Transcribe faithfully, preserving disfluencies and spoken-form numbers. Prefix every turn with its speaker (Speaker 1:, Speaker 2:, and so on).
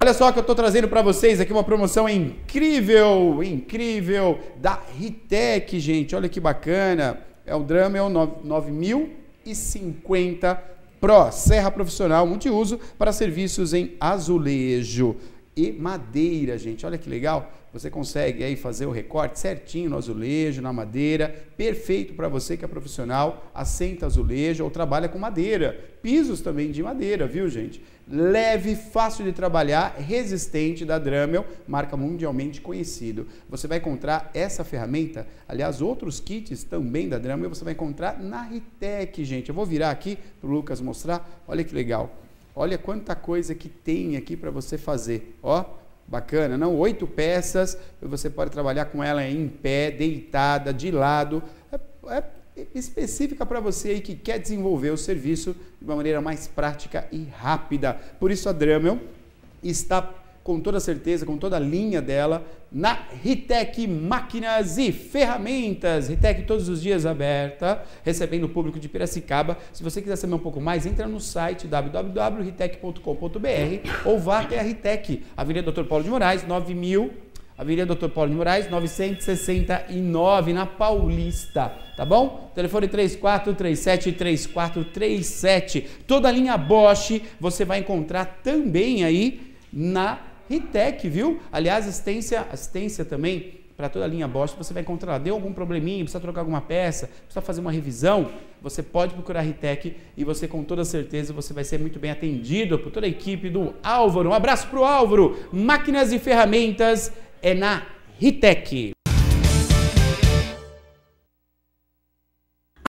Speaker 1: Olha só que eu estou trazendo para vocês aqui uma promoção incrível, incrível, da Ritec, gente. Olha que bacana. É o Dremel nove mil e cinquenta Pro, serra profissional multiuso para serviços em azulejo e madeira, gente. Olha que legal. Você consegue aí fazer o recorte certinho no azulejo, na madeira, perfeito para você que é profissional, assenta azulejo ou trabalha com madeira. Pisos também de madeira, viu, gente? Leve, fácil de trabalhar, resistente, da Dremel, marca mundialmente conhecido. Você vai encontrar essa ferramenta, aliás, outros kits também da Dremel, você vai encontrar na Ritec, gente. Eu vou virar aqui para o Lucas mostrar, olha que legal. Olha quanta coisa que tem aqui para você fazer, ó. Bacana, não? Oito peças, você pode trabalhar com ela em pé, deitada, de lado, é, é específica para você aí que quer desenvolver o serviço de uma maneira mais prática e rápida. Por isso a Dremel está com toda certeza, com toda a linha dela, na Ritec Máquinas e Ferramentas. Ritec todos os dias aberta, recebendo o público de Piracicaba. Se você quiser saber um pouco mais, entra no site w w w ponto ritec ponto com ponto b r ou vá até a Ritec, Avenida doutor Paulo de Moraes, nove mil, Avenida doutor Paulo de Moraes, novecentos e sessenta e nove, na Paulista, tá bom? Telefone três quatro três sete, três quatro três sete. Toda a linha Bosch você vai encontrar também aí na Ritec, viu? Aliás, assistência, assistência também para toda a linha Bosch, você vai encontrar lá. Deu algum probleminha, precisa trocar alguma peça, precisa fazer uma revisão, você pode procurar a Ritec e você com toda certeza você vai ser muito bem atendido por toda a equipe do Álvaro. Um abraço para o Álvaro. Máquinas e ferramentas é na Ritec.